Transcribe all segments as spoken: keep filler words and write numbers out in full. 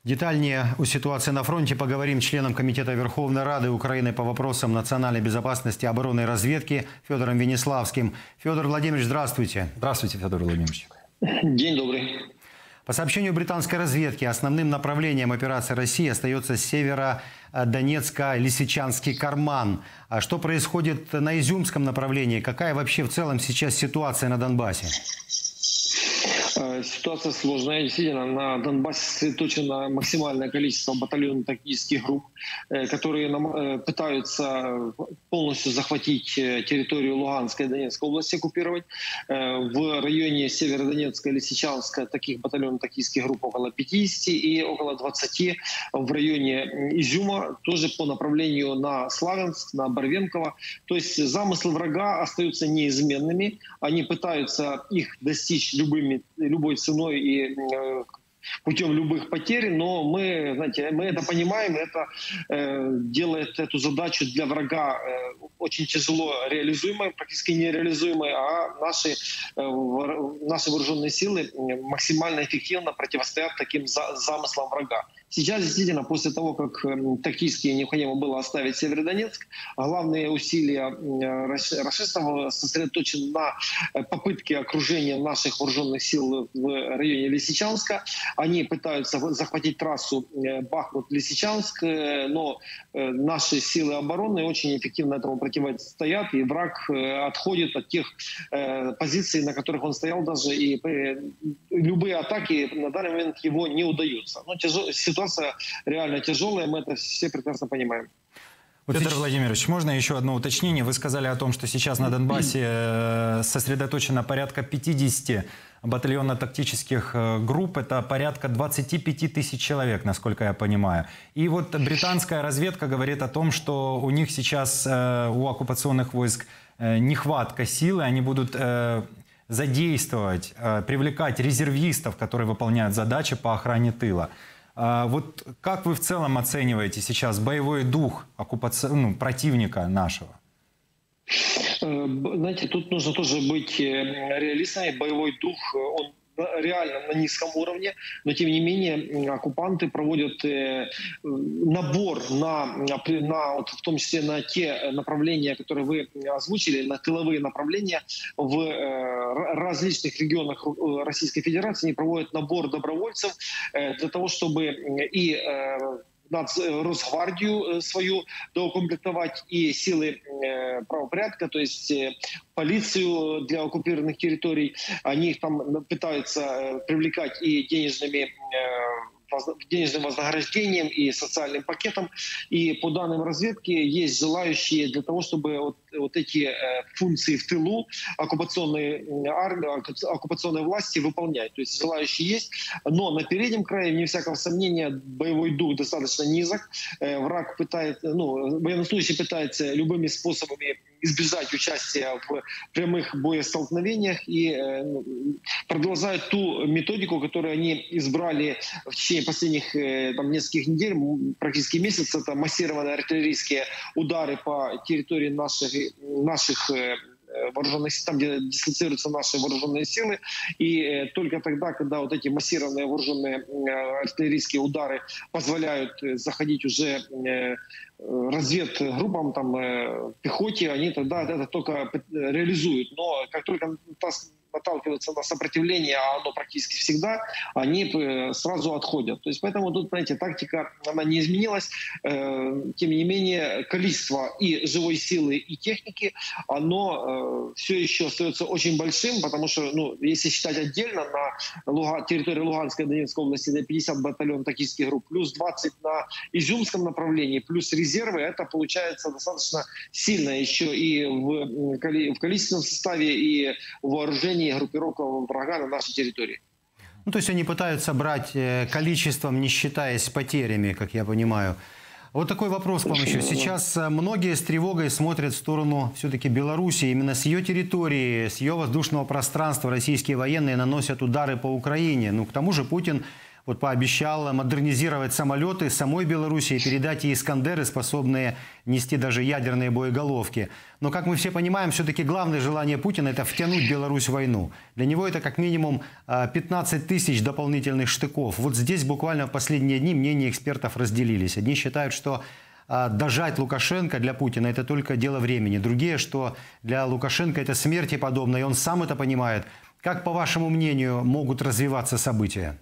Детальнее о ситуации на фронте поговорим с членом Комитета Верховной Рады Украины по вопросам национальной безопасности, обороны и разведки Федором Венеславским. Федор Владимирович, здравствуйте. Здравствуйте, Федор Владимирович. День добрый. По сообщению британской разведки, основным направлением операции России остается с севера Донецка Лисичанский карман. А что происходит на Изюмском направлении? Какая вообще в целом сейчас ситуация на Донбассе? Ситуация сложная. Действительно, на Донбассе сосредоточено максимальное количество батальонно-тактических групп, которые пытаются полностью захватить территорию Луганской и Донецкой области, оккупировать. В районе Северодонецка и Лисичанска таких батальонно-тактических групп около пятидесяти и около двадцати в районе Изюма, тоже по направлению на Славянск, на Барвенково. То есть замыслы врага остаются неизменными. Они пытаются их достичь любыми любой ценой и э, путем любых потерь, но мы, знаете, мы это понимаем, это э, делает эту задачу для врага э, очень тяжело реализуемой, практически нереализуемой, а наши, э, наши вооруженные силы максимально эффективно противостоят таким за, замыслам врага. Сейчас действительно, после того, как тактически необходимо было оставить Северодонецк, главные усилия рашистов сосредоточены на попытке окружения наших вооруженных сил в районе Лисичанска. Они пытаются захватить трассу Бахмут-Лисичанск, но наши силы обороны очень эффективно этому противостоят, и враг отходит от тех позиций, на которых он стоял даже, и любые атаки на данный момент его не удаются. Но тяжело, ситуация реально тяжелая, мы это все прекрасно понимаем. Федор Владимирович, можно еще одно уточнение? Вы сказали о том, что сейчас на Донбассе сосредоточено порядка пятидесяти батальонно-тактических групп. Это порядка двадцати пяти тысяч человек, насколько я понимаю. И вот британская разведка говорит о том, что у них сейчас, у оккупационных войск, нехватка силы. Они будут задействовать, привлекать резервистов, которые выполняют задачи по охране тыла. Вот как вы в целом оцениваете сейчас боевой дух оккупаци... ну, противника нашего? Знаете, тут нужно тоже быть реалистами. Боевой дух, он реально на низком уровне, но тем не менее оккупанты проводят набор на, на вот, в том числе на те направления, которые вы озвучили, на тыловые направления в различных регионах Российской Федерации. Они проводят набор добровольцев для того, чтобы и Росгвардию свою доукомплектовать, и силы правопорядка, то есть полицию для оккупированных территорий. Они их там пытаются привлекать и денежными денежным вознаграждением и социальным пакетом. И по данным разведки есть желающие для того, чтобы вот, вот эти функции в тылу оккупационной армии, оккупационной власти выполнять. То есть желающие есть, но на переднем крае, вне всякого сомнения, боевой дух достаточно низок. Враг пытается, ну, военнослужащий пытается любыми способами избежать участия в прямых боестолкновениях и э, продолжают ту методику, которую они избрали в течение последних э, там, нескольких недель, практически месяц. Это массированные артиллерийские удары по территории наших, наших э, вооруженных сил, там, где дислоцируются наши вооруженные силы. И э, только тогда, когда вот эти массированные вооруженные э, артиллерийские удары позволяют э, заходить уже э, разведгруппам, там, э, пехоте, они тогда это только реализуют. Но как только наталкиваются на сопротивление, а оно практически всегда, они сразу отходят. То есть поэтому тут, знаете, тактика, она не изменилась. Тем не менее, количество и живой силы, и техники, оно все еще остается очень большим, потому что, ну, если считать отдельно, на Луга, территории Луганской и Донецкой области на пятьдесят батальонов тактических групп, плюс двадцать на Изюмском направлении, плюс резервы, это получается достаточно сильно еще и в, в количественном составе, и в вооружении группировка врага на нашей территории. Ну, то есть они пытаются брать количеством, не считаясь потерями, как я понимаю. Вот такой вопрос к вам еще. Сейчас многие с тревогой смотрят в сторону все-таки Беларуси. Именно с ее территории, с ее воздушного пространства российские военные наносят удары по Украине. Ну, к тому же Путин вот пообещал модернизировать самолеты самой Беларуси и передать ей «Искандеры», способные нести даже ядерные боеголовки. Но, как мы все понимаем, все-таки главное желание Путина – это втянуть Беларусь в войну. Для него это как минимум пятнадцать тысяч дополнительных штыков. Вот здесь буквально в последние дни мнения экспертов разделились. Одни считают, что дожать Лукашенко для Путина – это только дело времени. Другие, что для Лукашенко это смерти подобно, и он сам это понимает. Как, по вашему мнению, могут развиваться события?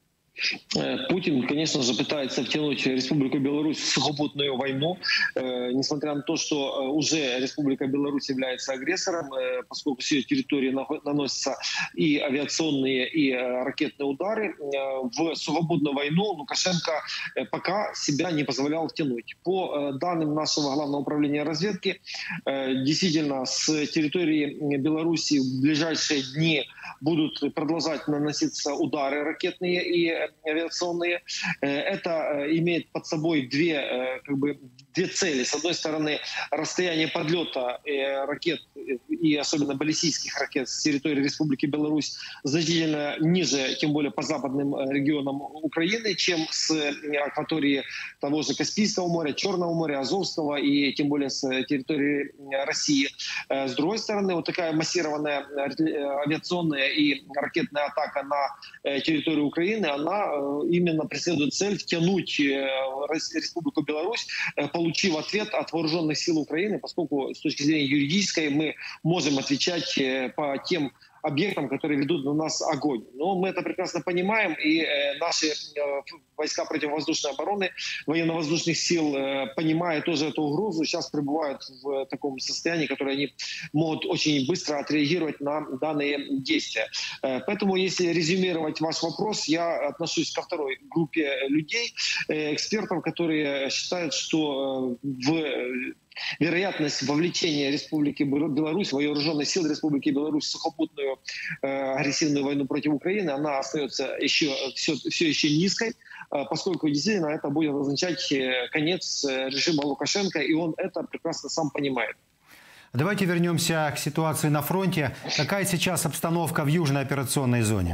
Путин, конечно же, пытается втянуть Республику Беларусь в сухопутную войну, э, несмотря на то, что уже Республика Беларусь является агрессором, э, поскольку с ее территории наносятся и авиационные, и э, ракетные удары. Э, в сухопутную войну Лукашенко э, пока себя не позволял втянуть. По э, данным нашего главного управления разведки, э, действительно, с территории Беларуси в ближайшие дни будут продолжать наноситься удары ракетные и авиационные. Это имеет под собой две, как бы, две цели. С одной стороны, расстояние подлета ракет и особенно баллистических ракет с территории Республики Беларусь значительно ниже, тем более по западным регионам Украины, чем с акватории того же Каспийского моря, Черного моря, Азовского и тем более с территории России. С другой стороны, вот такая массированная авиационная и ракетная атака на территорию Украины, она именно преследует цель втянуть Республику Беларусь, получив ответ от вооруженных сил Украины, поскольку с точки зрения юридической мы можем отвечать по тем объектам, которые ведут на нас огонь. Но мы это прекрасно понимаем, и э, наши э, войска противовоздушной обороны, военно-воздушных сил, э, понимая тоже эту угрозу, сейчас пребывают в таком состоянии, которое они могут очень быстро отреагировать на данные действия. Э, поэтому, если резюмировать ваш вопрос, я отношусь ко второй группе людей, э, экспертов, которые считают, что э, в вероятность вовлечения Республики Беларусь, вооруженных сил Республики Беларусь в сухопутную э, агрессивную войну против Украины, она остается еще, все, все еще низкой, э, поскольку действительно это будет означать конец режима Лукашенко, и он это прекрасно сам понимает. Давайте вернемся к ситуации на фронте. Какая сейчас обстановка в южной операционной зоне?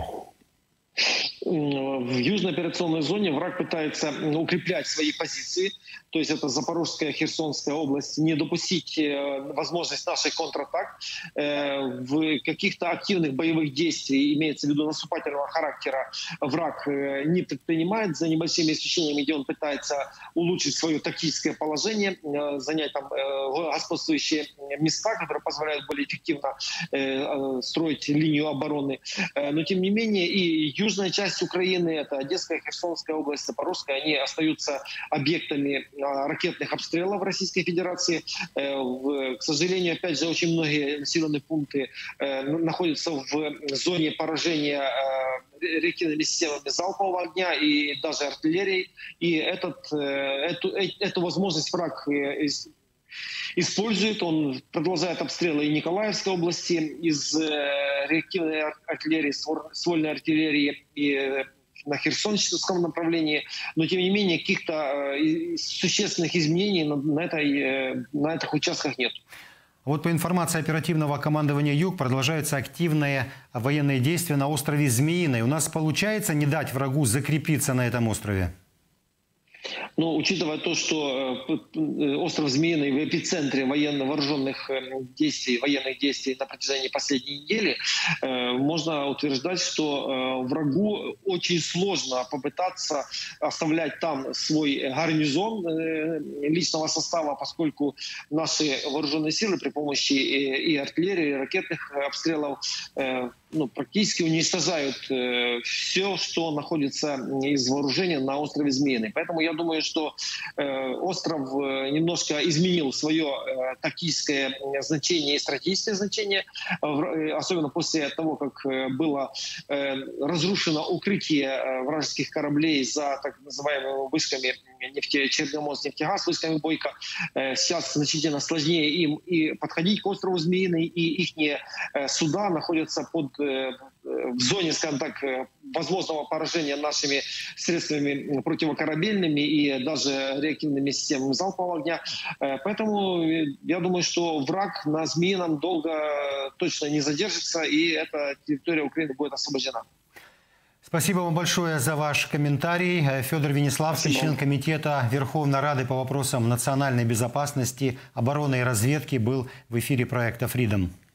В южной операционной зоне враг пытается укреплять свои позиции, то есть это Запорожская, Херсонская область, не допустить возможность наших контратак. В каких-то активных боевых действий, имеется в виду наступательного характера, враг не предпринимает, за небольшими исключениями, где он пытается улучшить свое тактическое положение, занять там господствующие места, которые позволяют более эффективно строить линию обороны. Но тем не менее и южная часть Украины, это Одесская, Херсонская область, Запорожская, они остаются объектами ракетных обстрелов Российской Федерации. К сожалению, опять же, очень многие населенные пункты находятся в зоне поражения реактивными системами залпового огня и даже артиллерией. И этот, эту, эту возможность враг использует. Он продолжает обстрелы и Николаевской области из реактивной артиллерии, ствольной артиллерии и на Херсонском направлении. Но, тем не менее, каких-то существенных изменений на, этой, на этих участках нет. Вот по информации оперативного командования «Юг» продолжаются активные военные действия на острове Змеиный. У нас получается не дать врагу закрепиться на этом острове? Но учитывая то, что остров Змеиный в эпицентре военно-вооруженных действий, военных действий на протяжении последней недели, можно утверждать, что врагу очень сложно попытаться оставлять там свой гарнизон личного состава, поскольку наши вооруженные силы при помощи и артиллерии, и ракетных обстрелов ну, практически уничтожают все, что находится из вооружения на острове Змеиный. Поэтому я думаю, что э, остров э, немножко изменил свое э, тактическое значение и стратегическое значение, э, особенно после того, как э, было э, разрушено укрытие э, вражеских кораблей за так называемыми вышками нефти, Черноморскнефтегаз, вышками Бойко. Э, сейчас значительно сложнее им и подходить к острову Змеиный, и их э, суда находятся под э, в зоне, скажем так, возможного поражения нашими средствами противокорабельными и даже реактивными системами залпового огня. Поэтому я думаю, что враг на Змеином долго точно не задержится, и эта территория Украины будет освобождена. Спасибо вам большое за ваш комментарий. Федор Венеславский, Спасибо. член комитета Верховной Рады по вопросам национальной безопасности, обороны и разведки, был в эфире проекта «Freedom».